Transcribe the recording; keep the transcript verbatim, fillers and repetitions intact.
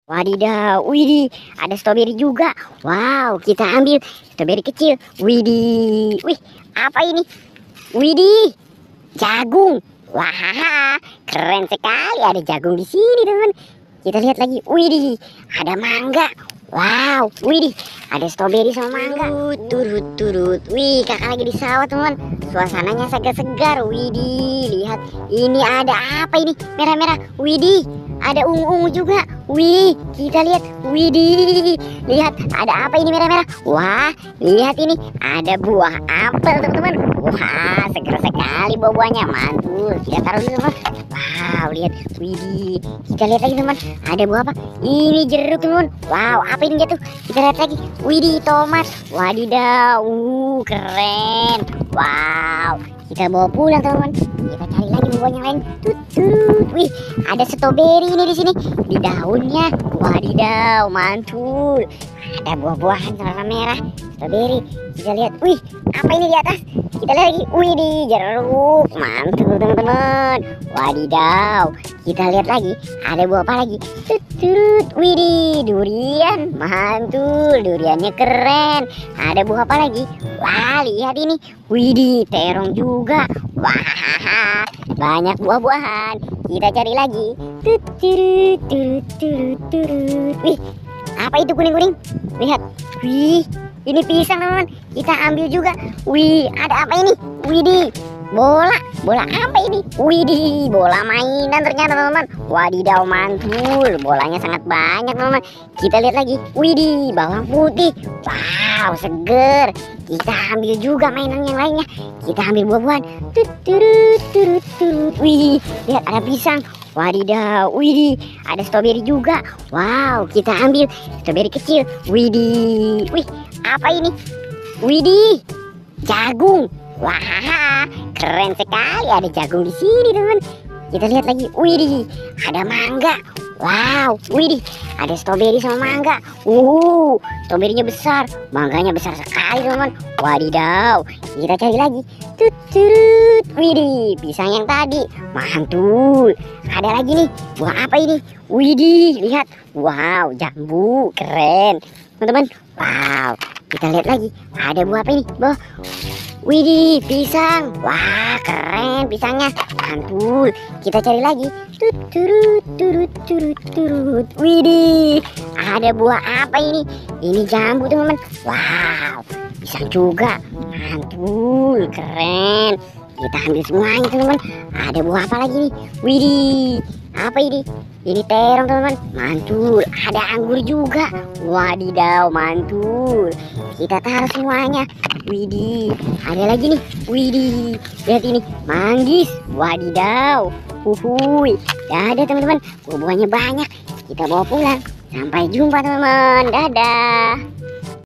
Wadidaw, widih, ada stroberi juga. Wow, kita ambil stroberi kecil. Widih, wih, apa ini? Widih, jagung. Wah, keren sekali. Ada jagung di sini, teman. Kita lihat lagi. Widih, ada mangga. Wow, widih, ada stroberi sama mangga. Turut, turut. Wih, kakak lagi di sawah, teman. Suasananya segar-segar. Widih, lihat. Ini ada apa ini? Merah-merah. Widih, ada ungu-ungu juga. Wih, kita lihat. Widih, lihat. Ada apa ini merah-merah? Wah, lihat ini. Ada buah apel, teman-teman. Wah, segar sekali buah-buahnya. Mantul. Kita taruh dulu, teman. Wow, lihat. Widih, kita lihat lagi, teman. Ada buah apa? Ini jeruk, teman. Wow, apa ini jatuh? Kita lihat lagi. Widih, tomat. Wadidaw. Uh, keren. Wow, kita bawa pulang, teman-teman. Kita cari lagi buah yang lain. Tut, tut. Wih, ada stroberi ini di sini. Di daunnya. Wadidaw, mantul. Ada buah-buahan warna merah. Stroberi. Kita lihat. Wih, apa ini di atas? Kita lihat lagi. Wih, di jeruk. Mantul, teman-teman. Wadidaw. Kita lihat lagi. Ada buah apa lagi? Tut, tut. Wih, di durian. Mantul. Duriannya keren. Ada buah apa lagi? Wah, lihat ini. Wih, di terong juga. Wah, banyak buah-buahan. Kita cari lagi. Tut, turut, turut, turut, turut. Wih, apa itu kuning-kuning? Lihat. Wih, ini pisang, teman-teman. Kita ambil juga. Wih, ada apa ini? Widih, bola. Bola apa ini? Widih, bola mainan ternyata, teman-teman. Wadidaw, mantul. Bolanya sangat banyak, teman-teman. Kita lihat lagi. Widih, bawang putih. Wow, seger. Kita ambil juga mainan yang lainnya. Kita ambil buah-buahan. Tut, turut, turut, turut. Wih, lihat ada pisang. Wadidaw, widih, ada stroberi juga. Wow, kita ambil stroberi kecil. Widih, wih, apa ini? Widih, jagung. Wah, keren sekali. Ada jagung di sini, teman. Kita lihat lagi. Widih, ada mangga. Wow, widih, ada stroberi sama mangga. Uh, stroberinya besar, mangganya besar sekali, teman. Wadidaw, kita cari lagi. Tut, turut. Widih, pisang yang tadi. Mantul. Ada lagi nih. Buah apa ini? Widih, lihat. Wow, jambu, keren, teman-teman. Wow, kita lihat lagi. Ada buah apa ini? Buah. Widih, pisang. Wah, keren pisangnya. Mantul. Kita cari lagi. Tut, turut, turut, turut, turut. Widih, ada buah apa ini? Ini jambu, teman-teman. Wow, pisang juga. Mantul, keren. Kita ambil semuanya, teman-teman. Ada buah apa lagi nih? Widih, apa ini? Ini terong, teman-teman. Mantul. Ada anggur juga. Wadidaw, mantul. Kita taruh semuanya. Widih, ada lagi nih. Widih, lihat ini, manggis. Wadidaw. Uhuy, dadah, teman-teman. Buah-buahnya banyak. Kita bawa pulang. Sampai jumpa, teman-teman. Dadah.